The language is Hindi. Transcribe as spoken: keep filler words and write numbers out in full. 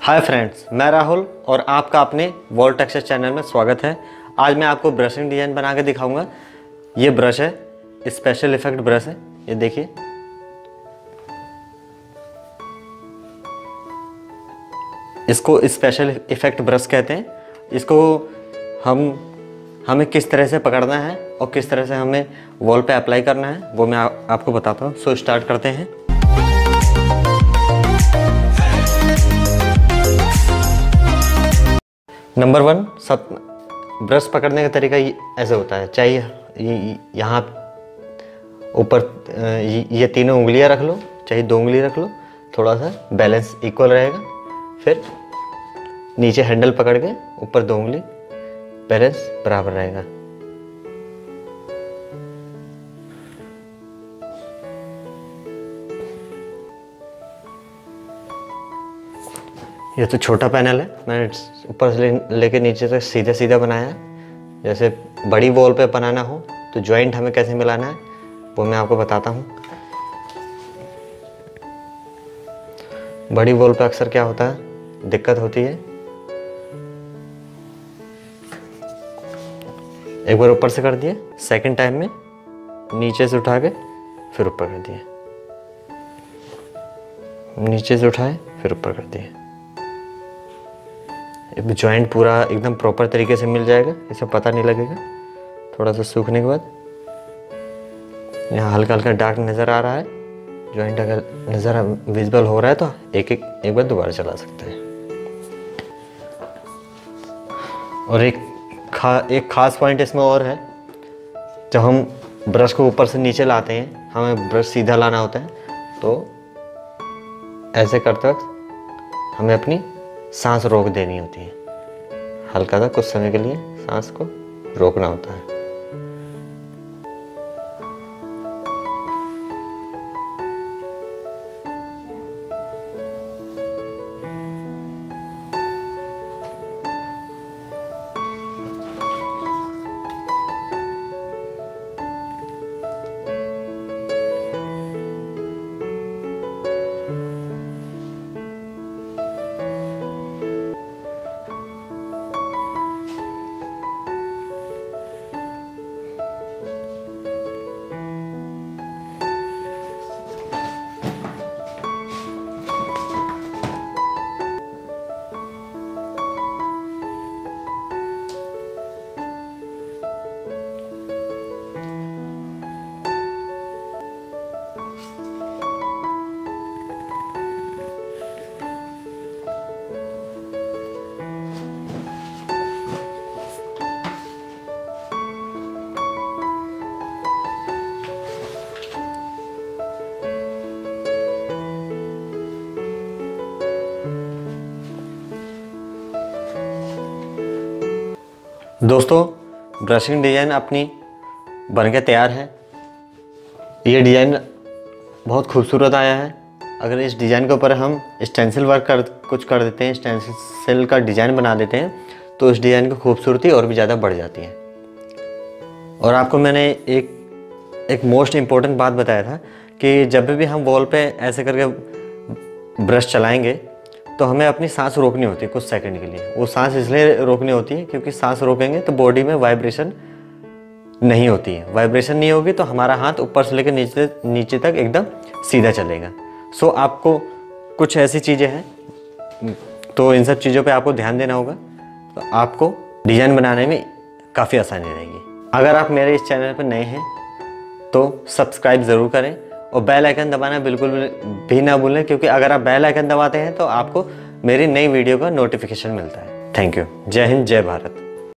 हाय फ्रेंड्स, मैं राहुल और आपका अपने वॉल टेक्सचर चैनल में स्वागत है। आज मैं आपको ब्रशिंग डिज़ाइन बना के दिखाऊंगा। ये ब्रश है, स्पेशल इफेक्ट ब्रश है। ये देखिए, इसको स्पेशल इफेक्ट ब्रश कहते हैं। इसको हम हमें किस तरह से पकड़ना है और किस तरह से हमें वॉल पे अप्लाई करना है वो मैं आ, आपको बताता हूँ। सो स्टार्ट करते हैं। नंबर वन, सब ब्रश पकड़ने का तरीका ऐसे होता है। चाहिए यहाँ ऊपर ये तीनों उंगलियां रख लो, चाहे दो उंगली रख लो, थोड़ा सा बैलेंस इक्वल रहेगा। फिर नीचे हैंडल पकड़ के ऊपर दो उंगली, बैलेंस बराबर रहेगा। ये तो छोटा पैनल है, मैंने ऊपर से लेके नीचे तक सीधा सीधा बनाया है। जैसे बड़ी वॉल पे बनाना हो तो जॉइंट हमें कैसे मिलाना है वो मैं आपको बताता हूँ। बड़ी वॉल पे अक्सर क्या होता है, दिक्कत होती है। एक बार ऊपर से कर दिए, सेकंड टाइम में नीचे से उठा के फिर ऊपर कर दिए, नीचे से उठाए फिर ऊपर कर दिए। जॉइंट पूरा एकदम प्रॉपर तरीके से मिल जाएगा, इसे पता नहीं लगेगा। थोड़ा सा सूखने के बाद यहाँ हल्का हल्का डार्क नज़र आ रहा है। जॉइंट अगर नज़र विजिबल हो रहा है तो एक एक एक बार दोबारा चला सकते हैं। और एक खा एक खास पॉइंट इसमें और है, जब हम ब्रश को ऊपर से नीचे लाते हैं, हमें ब्रश सीधा लाना होता है, तो ऐसे करते वक्त हमें अपनी सांस रोक देनी होती है। हल्का सा कुछ समय के लिए सांस को रोकना होता है। दोस्तों, ब्रशिंग डिज़ाइन अपनी बनके तैयार है। ये डिज़ाइन बहुत खूबसूरत आया है। अगर इस डिज़ाइन के ऊपर हम स्टेंसिल वर्क कर कुछ कर देते हैं, स्टेंसिल का डिज़ाइन बना देते हैं, तो इस डिज़ाइन की खूबसूरती और भी ज़्यादा बढ़ जाती है। और आपको मैंने एक एक मोस्ट इम्पोर्टेंट बात बताया था कि जब भी हम वॉल पे ऐसे करके ब्रश चलाएंगे तो हमें अपनी सांस रोकनी होती है कुछ सेकंड के लिए। वो सांस इसलिए रोकनी होती है क्योंकि सांस रोकेंगे तो बॉडी में वाइब्रेशन नहीं होती है। वाइब्रेशन नहीं होगी तो हमारा हाथ ऊपर से लेकर नीचे नीचे तक एकदम सीधा चलेगा। सो आपको कुछ ऐसी चीज़ें हैं, तो इन सब चीज़ों पे आपको ध्यान देना होगा, तो आपको डिज़ाइन बनाने में काफ़ी आसानी रहेगी। अगर आप मेरे इस चैनल पर नए हैं तो सब्सक्राइब ज़रूर करें और बेल आइकन दबाना बिल्कुल भी ना भूलें, क्योंकि अगर आप बेल आइकन दबाते हैं तो आपको मेरी नई वीडियो का नोटिफिकेशन मिलता है। Thank you. जय हिंद, जय भारत।